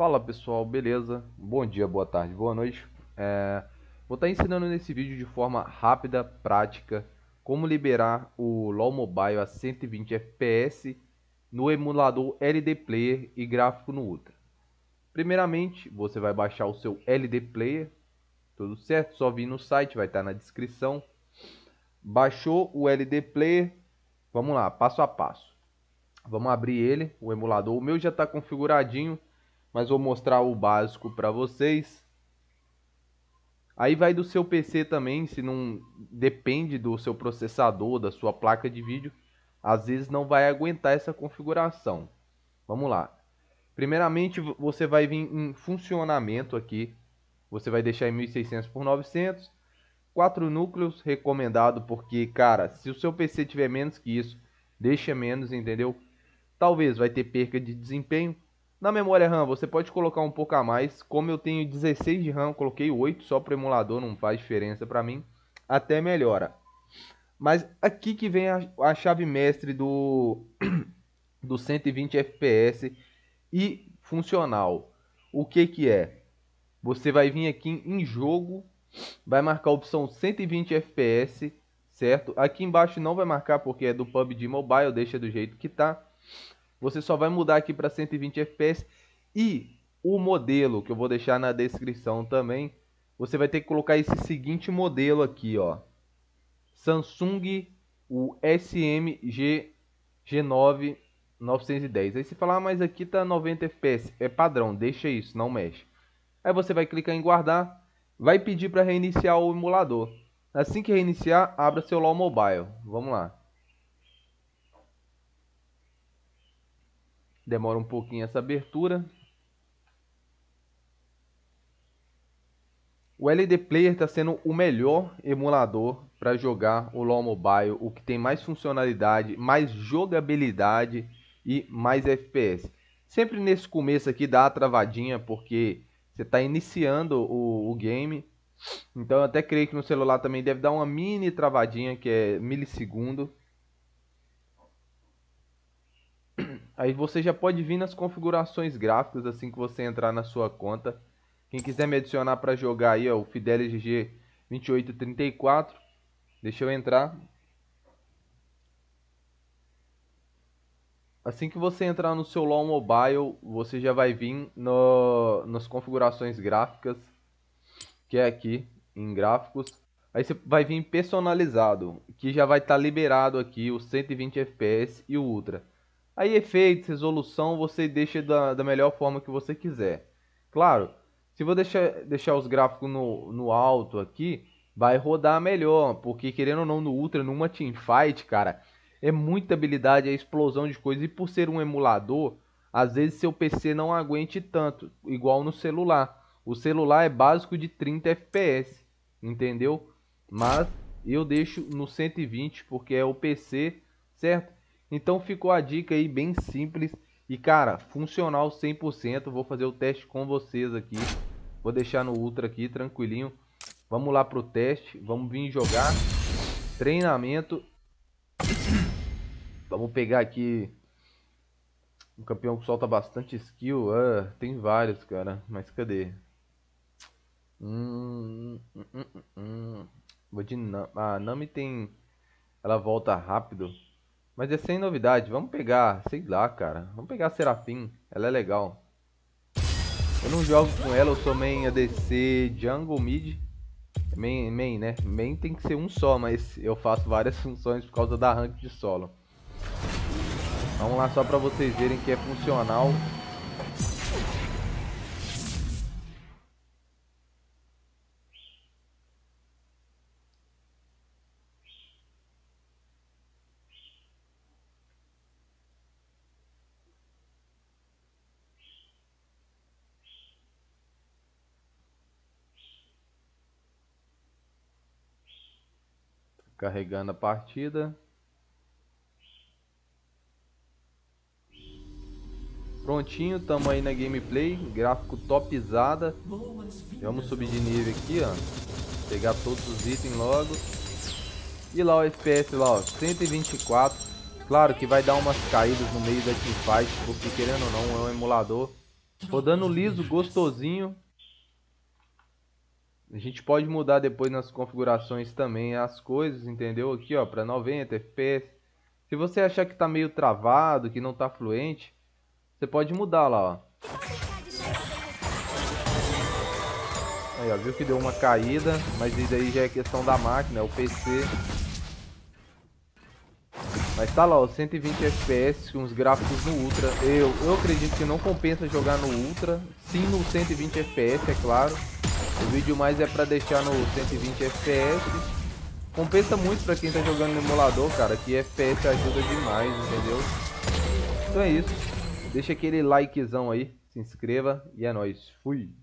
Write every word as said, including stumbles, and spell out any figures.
Fala pessoal, beleza? Bom dia, boa tarde, boa noite. É, vou estar ensinando nesse vídeo de forma rápida, prática, como liberar o LoL Mobile a cento e vinte F P S no emulador L D Player e gráfico no Ultra. Primeiramente, você vai baixar o seu L D Player, tudo certo? Só vir no site, vai estar na descrição. Baixou o L D Player, vamos lá, passo a passo. Vamos abrir ele, o emulador. O meu já está configuradinho, mas vou mostrar o básico para vocês. Aí vai do seu P C também, se não depende do seu processador, da sua placa de vídeo, às vezes não vai aguentar essa configuração. Vamos lá. Primeiramente, você vai vir em funcionamento aqui. Você vai deixar em mil e seiscentos por novecentos. quatro núcleos recomendado, porque, cara, se o seu P C tiver menos que isso, deixa menos, entendeu? Talvez vai ter perca de desempenho. Na memória RAM você pode colocar um pouco a mais. Como eu tenho dezesseis de RAM, coloquei oito só para o emulador, não faz diferença para mim. Até melhora. Mas aqui que vem a, a chave mestre do, do cento e vinte F P S e funcional. O que que é? Você vai vir aqui em jogo, vai marcar a opção cento e vinte F P S, certo? Aqui embaixo não vai marcar porque é do P U B G Mobile, deixa do jeito que tá. Você só vai mudar aqui para cento e vinte F P S e o modelo que eu vou deixar na descrição também. Você vai ter que colocar esse seguinte modelo aqui, ó. Samsung, o S M G G nove novecentos e dez. Aí você fala, ah, mas aqui tá noventa F P S. É padrão, deixa isso, não mexe. Aí você vai clicar em guardar. Vai pedir para reiniciar o emulador. Assim que reiniciar, abra seu LoL Mobile. Vamos lá. Demora um pouquinho essa abertura. O L D Player está sendo o melhor emulador para jogar o LoL Mobile, o que tem mais funcionalidade, mais jogabilidade e mais F P S. Sempre nesse começo aqui dá a travadinha porque você está iniciando o, o game. Então eu até creio que no celular também deve dar uma mini travadinha que é milissegundo. Aí você já pode vir nas configurações gráficas assim que você entrar na sua conta. Quem quiser me adicionar para jogar aí, ó, o Fidelis G G vinte e oito trinta e quatro. Deixa eu entrar. Assim que você entrar no seu LoL Mobile, você já vai vir no, nas configurações gráficas, que é aqui em gráficos. Aí você vai vir personalizado, que já vai estar tá liberado aqui o cento e vinte F P S e o Ultra. Aí efeitos, resolução, você deixa da, da melhor forma que você quiser. Claro, se vou deixar, deixar os gráficos no, no alto aqui, vai rodar melhor. Porque querendo ou não, no Ultra, numa teamfight, cara, é muita habilidade, é explosão de coisas. E por ser um emulador, às vezes seu P C não aguente tanto, igual no celular. O celular é básico de trinta F P S, entendeu? Mas eu deixo no cento e vinte porque é o P C, certo? Então ficou a dica aí bem simples e, cara, funcional cem por cento. Vou fazer o teste com vocês aqui. Vou deixar no Ultra aqui, tranquilinho. Vamos lá pro teste. Vamos vir jogar. Treinamento. Vamos pegar aqui um campeão que solta bastante skill. Ah, tem vários, cara. Mas cadê? Hum, hum, hum, hum, hum. Vou de Nami. Ah, Nami tem... Ela volta rápido. Mas é sem novidade. Vamos pegar, sei lá, cara. Vamos pegar a Seraphine. Ela é legal. Eu não jogo com ela. Eu sou main A D C Jungle Mid. Main, main, né? Main tem que ser um só, mas eu faço várias funções por causa da rank de solo. Vamos lá só pra vocês verem que é funcional. Carregando a partida. Prontinho, tamo aí na gameplay. Gráfico topzada. Vamos subir de nível aqui, ó. Pegar todos os itens logo. E lá o F P S lá, ó, cento e vinte e quatro. Claro que vai dar umas caídas no meio da teamfight, porque querendo ou não, é um emulador. Rodando liso, gostosinho. A gente pode mudar depois nas configurações também as coisas, entendeu? Aqui, ó, para noventa F P S. Se você achar que tá meio travado, que não tá fluente, você pode mudar lá, ó. Aí, ó, viu que deu uma caída, mas isso aí já é questão da máquina, é o P C. Mas tá lá, ó, cento e vinte F P S com os gráficos no Ultra. Eu, eu acredito que não compensa jogar no Ultra, sim no cento e vinte F P S, é claro. O vídeo mais é pra deixar no cento e vinte F P S. Compensa muito pra quem tá jogando no emulador, cara, que F P S ajuda demais, entendeu? Então é isso. Deixa aquele likezão aí, se inscreva e é nóis. Fui!